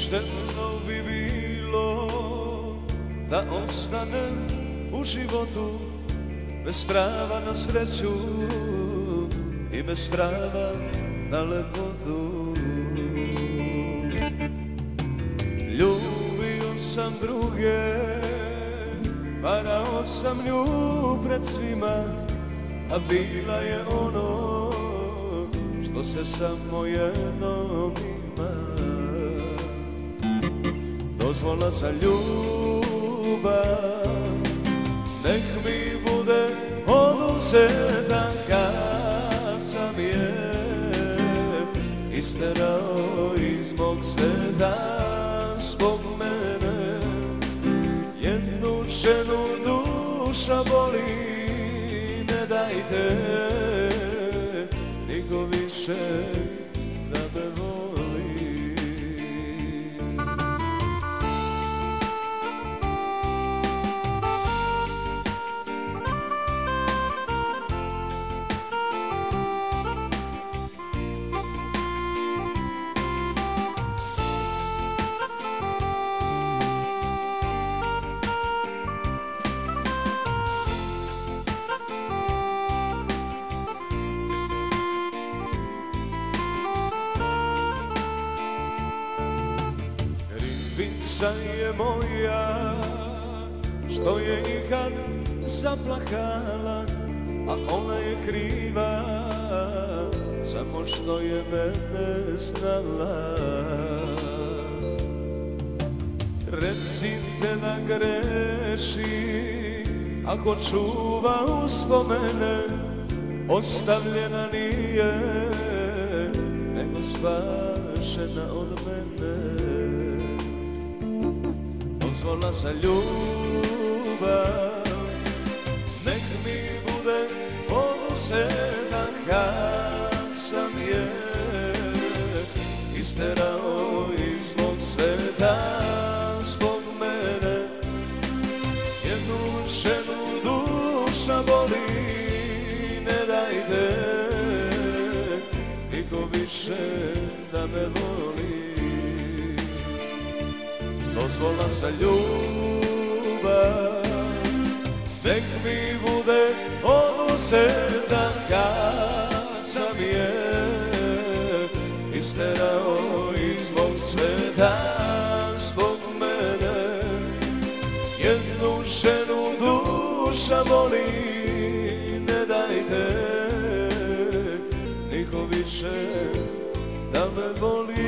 Pošteno bi bilo da ostanem u životu bez prava na sreću i bez prava na lepotu. Ljubio sam druge, varao sam nju pred svima, a bila je ono što se samo jednom ima. Dozvola za ljubav, nek mi bude oduzeta kad sam je isterao iz mog sveta zbog mene. Jednu ženu duša boli, ne dajte niko više da me voli. Krivica je moja što je ikad zaplakala, a ona je kriva samo što je mene znala. Recite da greši ako čuva uspomene, ostavljena nije nego spašena od mene. Dozvola za ljubav, nek mi bude oduzeta kad sam je isterao iz mog sveta zbog mene. Jednu ženu duša boli, ne dajte niko više da me voli. Dozvola za ljubav, nek mi bude oduzeta kad sam je isterao iz mog sveta zbog mene. Jednu ženu duša boli, ne dajte niko više da me voli.